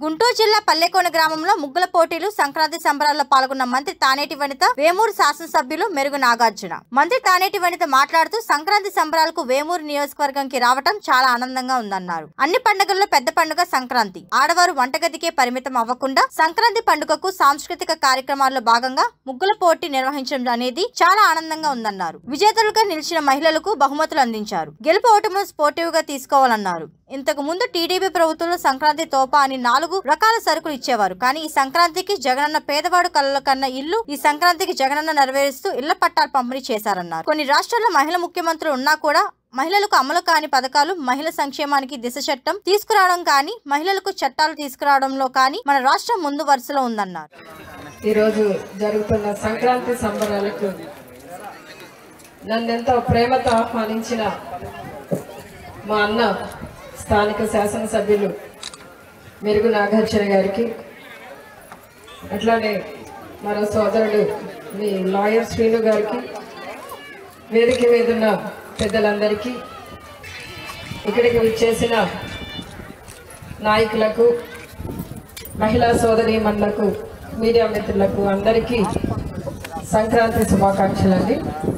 గుంటూరు జిల్లా పల్లెకోన గ్రామంలో ముగ్గుల పోటీలు సంక్రాంతి సంబరాల్లో పాల్గొన్న మంత్రి తానేటి వనిత, వేమూరు శాసనసభ్యులు మెరుగు నాగార్జున. మంత్రి తానేటి వనిత మాట్లాడుతూ సంక్రాంతి సంబరాలకు వేమూరు నియోజకవర్గంకి రావటం చాలా ఆనందంగా ఉందన్నారు. అన్ని పండుగల్లో పెద్ద పండుగ సంక్రాంతి. ఆడవారు వంటగదికే పరిమితం అవ్వకుండా సంక్రాంతి పండుగకు సాంస్కృతిక కార్యక్రమాల్లో భాగంగా ముగ్గుల పోటీ నిర్వహించడం అనేది చాలా ఆనందంగా ఉందన్నారు. విజేతలుగా నిలిచిన మహిళలకు బహుమతులు అందించారు. గెలుపు ఓటములను స్పోర్టివ్ గా తీసుకోవాలన్నారు. ఇంతకు ముందు టీడీపీ ప్రభుత్వంలో సంక్రాంతి తోప అని 4 రకాల సరుకులు ఇచ్చేవారు. కానీ ఈ సంక్రాంతికి జగనన్న పేదవాడు కళ్ళ కన్న ఇల్లు ఈ సంక్రాంతికి జగనన్న నెరవేరుస్తూ ఇళ్ల పట్టాలు పంపిణీ చేశారన్నారు. కొన్ని రాష్ట్రాల్లో మహిళా ముఖ్యమంత్రులు ఉన్నా కూడా మహిళలకు అమలు కాని పథకాలు, మహిళా సంక్షేమానికి దిశ చట్టం తీసుకురావడం కానీ, మహిళలకు చట్టాలు తీసుకురావడంలో కానీ మన రాష్ట్రం ముందు వరుసలో ఉందన్నారు. ఈ రోజు జరుగుతున్న సంక్రాంతి సంబరాలకు నన్నెంతో ప్రేమతో ఆహ్వానించిన మా అన్న స్థానిక శాసనసభ్యులు మెరుగు నాగార్జున గారికి, అట్లానే మరో సోదరుడు మీ లాయర్ శ్రీను గారికి, వేదిక మీద ఉన్న పెద్దలందరికీ, ఇక్కడికి విచ్చేసిన నాయకులకు, మహిళా సోదరీమణులకు, మీడియా మిత్రులకు అందరికీ సంక్రాంతి శుభాకాంక్షలండి.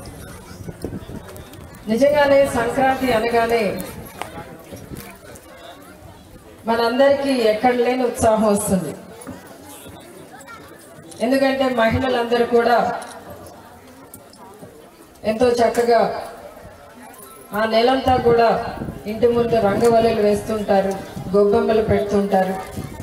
నిజంగానే సంక్రాంతి అనగానే మనందరికీ ఎక్కడ లేని ఉత్సాహం వస్తుంది. ఎందుకంటే మహిళలందరూ కూడా ఎంతో చక్కగా ఆ నెలంతా కూడా ఇంటి ముందు రంగవల్లులు వేస్తుంటారు, గొబ్బెమ్మలు పెడుతుంటారు,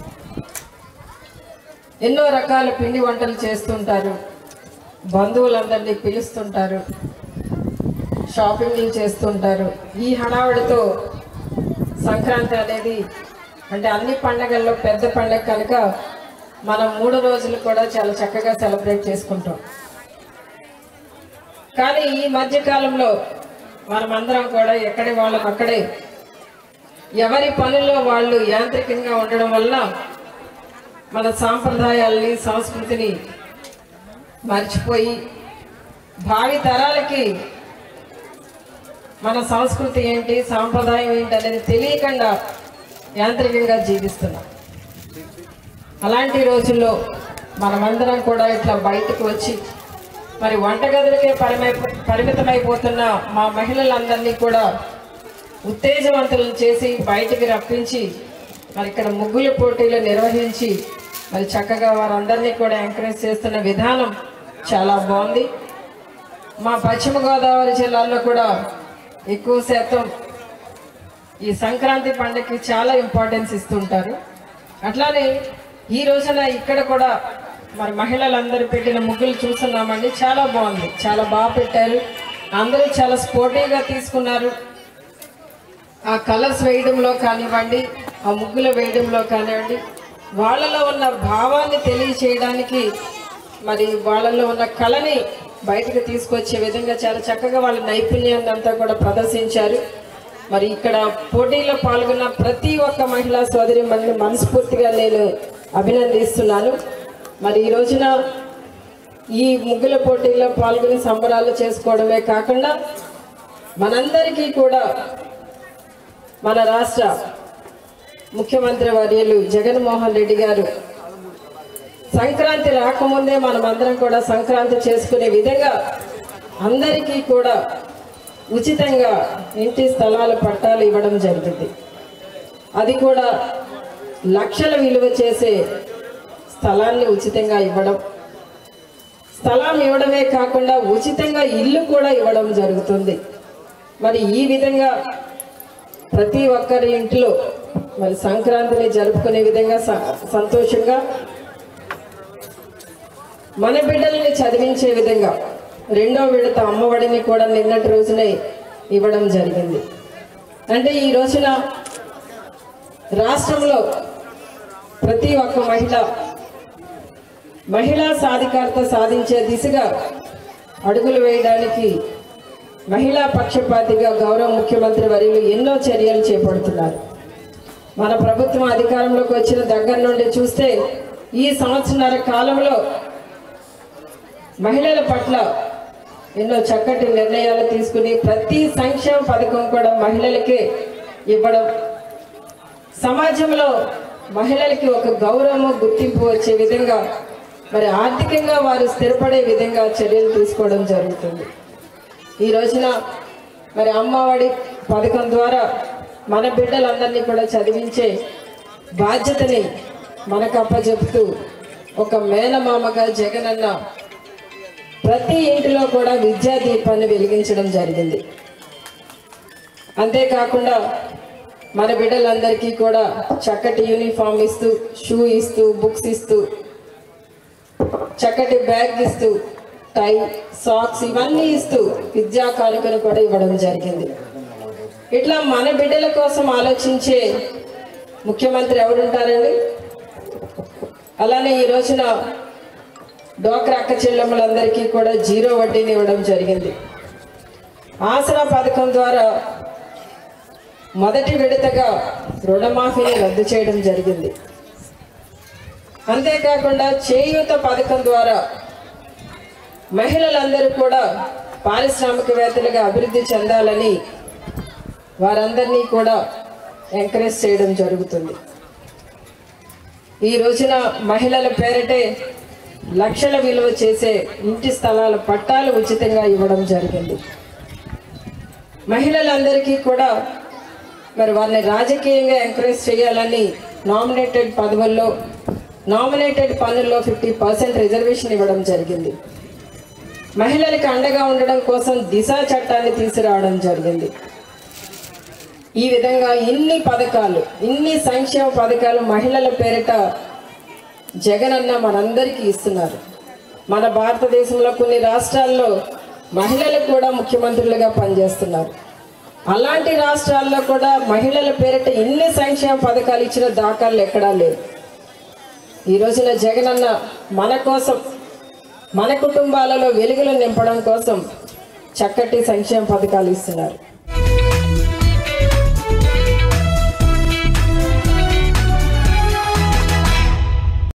ఎన్నో రకాల పిండి వంటలు చేస్తుంటారు, బంధువులందరినీ పిలుస్తుంటారు, షాపింగ్లు చేస్తుంటారు. ఈ హడావుడితో సంక్రాంతి అనేది అంటే అన్ని పండగల్లో పెద్ద పండగ కనుక మనం 3 రోజులు కూడా చాలా చక్కగా సెలబ్రేట్ చేసుకుంటాం. కానీ ఈ మధ్యకాలంలో మనమందరం కూడా ఎక్కడి వాళ్ళం అక్కడే ఎవరి పనుల్లో వాళ్ళు యాంత్రికంగా ఉండడం వల్ల మన సాంప్రదాయాల్ని, సంస్కృతిని మర్చిపోయి భావి తరాలకి మన సంస్కృతి ఏంటి, సాంప్రదాయం ఏంటి అనేది తెలియకుండా యాంత్రికంగా జీవిస్తున్నాం. అలాంటి రోజుల్లో మనమందరం కూడా ఇట్లా బయటకు వచ్చి మరి వంటగదులకే పరిమితమైపోతున్న మా మహిళలందరినీ కూడా ఉత్తేజవంతులను చేసి బయటికి రప్పించి మరి ఇక్కడ ముగ్గుల పోటీలు నిర్వహించి మరి చక్కగా వారందరినీ కూడా ఎంకరేజ్ చేస్తున్న విధానం చాలా బాగుంది. మా పశ్చిమ గోదావరి జిల్లాలో కూడా ఎక్కువ శాతం ఈ సంక్రాంతి పండుగకి చాలా ఇంపార్టెన్స్ ఇస్తుంటారు. అట్లానే ఈ రోజున ఇక్కడ కూడా మరి మహిళలందరూ పెట్టిన ముగ్గులు చూస్తున్నామండి. చాలా బాగుంది, చాలా బాగా పెట్టారు. అందరూ చాలా స్పోర్టివ్గా తీసుకున్నారు. ఆ కలర్స్ వేయడంలో కానివ్వండి, ఆ ముగ్గులు వేయడంలో కానివ్వండి, వాళ్ళలో ఉన్న భావాన్ని తెలియచేయడానికి మరి వాళ్ళలో ఉన్న కళని బయటకు తీసుకొచ్చే విధంగా చాలా చక్కగా వాళ్ళ నైపుణ్యాన్ని అంతా కూడా ప్రదర్శించారు. మరి ఇక్కడ పోటీలో పాల్గొన్న ప్రతి ఒక్క మహిళా సోదరి మనస్ఫూర్తిగా నేను అభినందిస్తున్నాను. మరి ఈ రోజున ఈ ముగ్గుల పోటీల్లో పాల్గొని సంబరాలు చేసుకోవడమే కాకుండా మనందరికీ కూడా మన రాష్ట్ర ముఖ్యమంత్రి వర్యులు జగన్మోహన్ రెడ్డి గారు సంక్రాంతి రాకముందే మనమందరం కూడా సంక్రాంతి చేసుకునే విధంగా అందరికీ కూడా ఉచితంగా ఇంటి స్థలాల పట్టాలు ఇవ్వడం జరిగింది. అది కూడా లక్షల విలువ చేసే స్థలాన్ని ఉచితంగా ఇవ్వడం, స్థలం ఇవ్వడమే కాకుండా ఉచితంగా ఇల్లు కూడా ఇవ్వడం జరుగుతుంది. మరి ఈ విధంగా ప్రతి ఒక్కరి ఇంట్లో మరి సంక్రాంతిని జరుపుకునే విధంగా సంతోషంగా మన బిడ్డల్ని చదివించే విధంగా 2వ విడత అమ్మఒడిని కూడా నిన్నటి రోజునే ఇవ్వడం జరిగింది. అంటే ఈ రోజున రాష్ట్రంలో ప్రతి ఒక్క మహిళా సాధికారత సాధించే దిశగా అడుగులు వేయడానికి మహిళా పక్షపాతిగా గౌరవ ముఖ్యమంత్రి వర్యులు ఎన్నో చర్యలు చేపడుతున్నారు. మన ప్రభుత్వం అధికారంలోకి వచ్చిన దగ్గర నుండి చూస్తే ఈ సంవత్సరాల కాలంలో మహిళల పట్ల ఎన్నో చక్కటి నిర్ణయాలు తీసుకుని ప్రతి సంక్షేమ పథకం కూడా మహిళలకే ఇవ్వడం, సమాజంలో మహిళలకి ఒక గౌరవం గుర్తింపు వచ్చే విధంగా మరి ఆర్థికంగా వారు స్థిరపడే విధంగా చర్యలు తీసుకోవడం జరుగుతుంది. ఈ రోజున మరి అమ్మఒడి పథకం ద్వారా మన బిడ్డలందరినీ కూడా చదివించే బాధ్యతని మనకు అప్పచెప్తూ ఒక మేనమామగా జగనన్న ప్రతి ఇంటిలో కూడా విద్యా దీపాన్ని వెలిగించడం జరిగింది. అంతేకాకుండా మన బిడ్డలందరికీ కూడా చక్కటి యూనిఫామ్ ఇస్తూ, షూ ఇస్తూ, బుక్స్ ఇస్తూ, చక్కటి బ్యాగ్ ఇస్తూ, టై, సాక్స్ ఇవన్నీ ఇస్తూ విద్యా కానుకను కూడా ఇవ్వడం జరిగింది. ఇట్లా మన బిడ్డల కోసం ఆలోచించే ముఖ్యమంత్రి ఎవరుంటారండి? అలానే ఈ రోజున డ్వాక్రా అక్క చెల్లెమ్మలందరికీ కూడా 0 వడ్డీని ఇవ్వడం జరిగింది. ఆసరా పథకం ద్వారా మొదటి విడతగా రుణమాఫీని రద్దు చేయడం జరిగింది. అంతేకాకుండా చేయూత పథకం ద్వారా మహిళలందరూ కూడా పారిశ్రామికవేత్తలుగా అభివృద్ధి చెందాలని వారందరినీ కూడా ఎంకరేజ్ చేయడం జరుగుతుంది. ఈ రోజున మహిళల పేరిటే లక్షల విలువ చేసే ఇంటి స్థలాల పట్టాలు ఉచితంగా ఇవ్వడం జరిగింది. మహిళలందరికీ కూడా మరి వారిని రాజకీయంగా ఎంకరేజ్ చేయాలని నామినేటెడ్ పనుల్లో 50% రిజర్వేషన్ ఇవ్వడం జరిగింది. మహిళలకు అండగా ఉండడం కోసం దిశ చట్టాన్ని తీసుకురావడం జరిగింది. ఈ విధంగా ఇన్ని సంక్షేమ పథకాలు మహిళల పేరిట జగనన్న మనందరికీ ఇస్తున్నారు. మన భారతదేశంలో కొన్ని రాష్ట్రాల్లో మహిళలు కూడా ముఖ్యమంత్రులుగా పనిచేస్తున్నారు. అలాంటి రాష్ట్రాల్లో కూడా మహిళల పేరిట ఇన్ని సంక్షేమ పథకాలు ఇచ్చిన దాఖలు ఎక్కడా లేవు. ఈ రోజున జగనన్న మన కోసం, మన కుటుంబాలలో వెలుగులు నింపడం కోసం చక్కటి సంక్షేమ పథకాలు ఇస్తున్నారు.